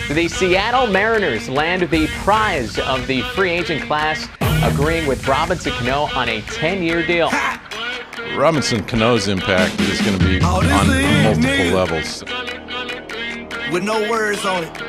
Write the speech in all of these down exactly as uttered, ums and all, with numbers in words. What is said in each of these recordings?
The Seattle Mariners land the prize of the free agent class, agreeing with Robinson Cano on a ten-year deal. Robinson Cano's impact is going to be oh, on multiple nigga. levels. With no words on it.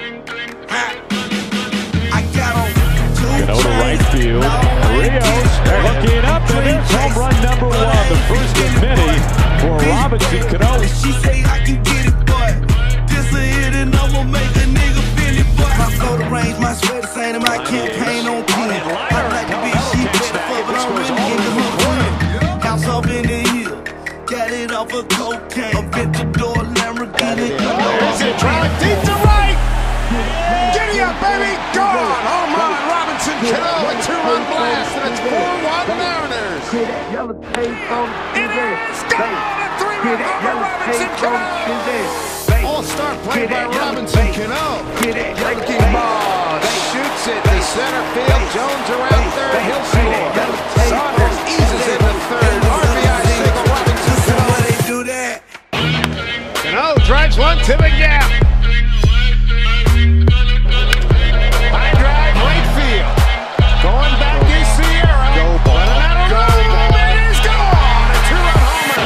I got on Cano to right field. Rios looking up, and it's home run number one. The first of many for Robinson Cano. She say I can get it, but this a hit and I'ma make a nigga feel it, but my flow to range, my sweat saying my campaign on ten. I like to be shit, but I'm really into my friend. House up in the hill, got it off of cocaine. A Ventador Lamborghini. There's it, drive deep to right. Giddy up, baby, gone. Home run, Robinson Cano, a two-run blast, and it's four one Mariners. It is gone, a three-run home run, Robinson Cano. All-star play by Robinson Cano. Breaking ball, shoots it to center field. Jones around third, he'll score. Saunders eases it to third. R B I single, Robinson Cano. They do that. Cano drives one to the gap. High drive, right field. Going back is Sierra. Go ball. Go ball. It is gone. A two-run homer.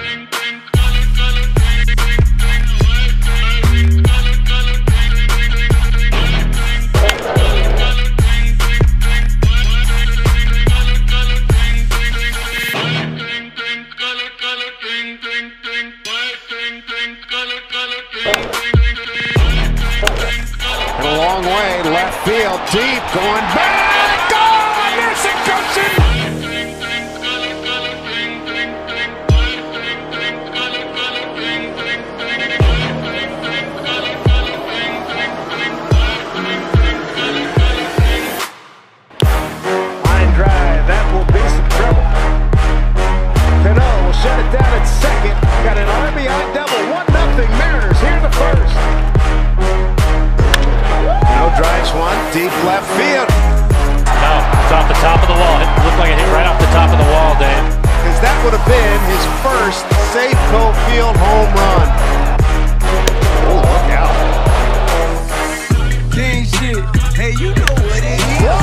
And a long way, left field, deep, going back, gone! There's a cushion! Line drive, that will be some trouble. Cano will shut it down at second. Got an R B I double, one nothing Mariners here in the first. Cano drives one, deep left field. No, it's off the top of the wall. It looked like it hit right off the top of the wall, Dave. Because that would have been his first Safeco Field home run. Oh, look out. King shit. Hey, you know what it is.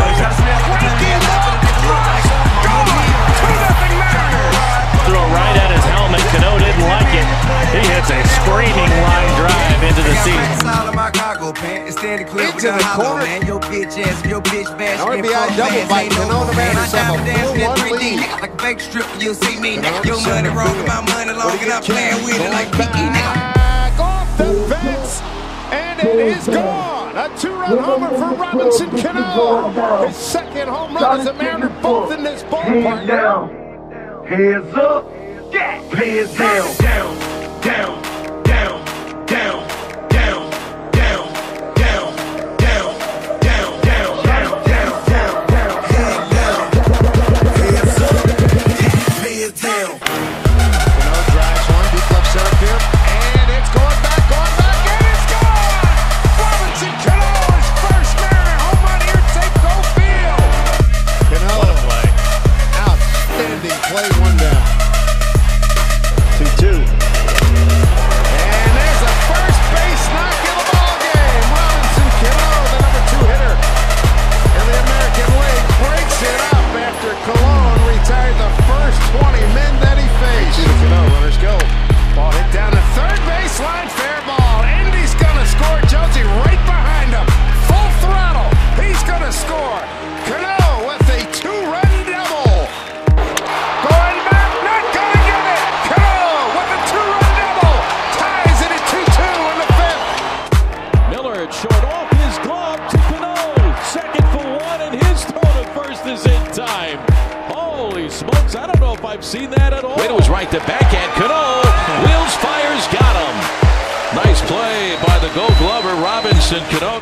Threw it right at his helmet. Cano didn't like it. He hits a screaming line drive into the seat. Into the corner. Your bitch ass, your bitch bash. R B I double by Cano. The Mariners have a four one lead. Like a fake strip, you see me now. Your money wrong, my money long, and I'm playing with it like Pinky now. Back off the fence, and it is gone. A two-run homer for Robinson Cano. His second home run as a Mariner, both in this ballpark. Down, hands up, hands down, down, down, down, down, down, down, down, down, down, down, down, down, down, down, head down, hands up, hands down. Cano drives one, deep left center field, and it's going back, going back, and it's gone! Robinson Cano, his first Mariner home run here at Safeco Field. Cano, What a play. outstanding play, one down. two two. And there's a first base knock in the ballgame. Robinson Cano, the number two hitter in the American League, breaks it up after Cologne retired the first twenty men that he faced. To Cano, runners go. Ball hit down the third baseline, fair ball. Indy's gonna score. Jonesy right behind him. Full throttle. He's gonna score. Cano with a two-run double. Going back, not gonna get it. Cano with a two-run double. Ties it at two two in the fifth. Miller at short off his glove to Cano. Second for one, and his throw to first is in time. Holy smokes, I don't know if I've seen that at all. Wade was right to backhand. Cano wheels, fires, got him. Nice play by the Gold Glover, Robinson Cano.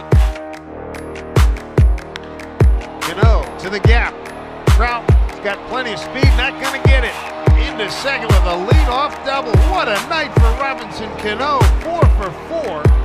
Cano to the gap. Trout has got plenty of speed, not gonna get it. Into second with a leadoff double. What a night for Robinson Cano. Four for four.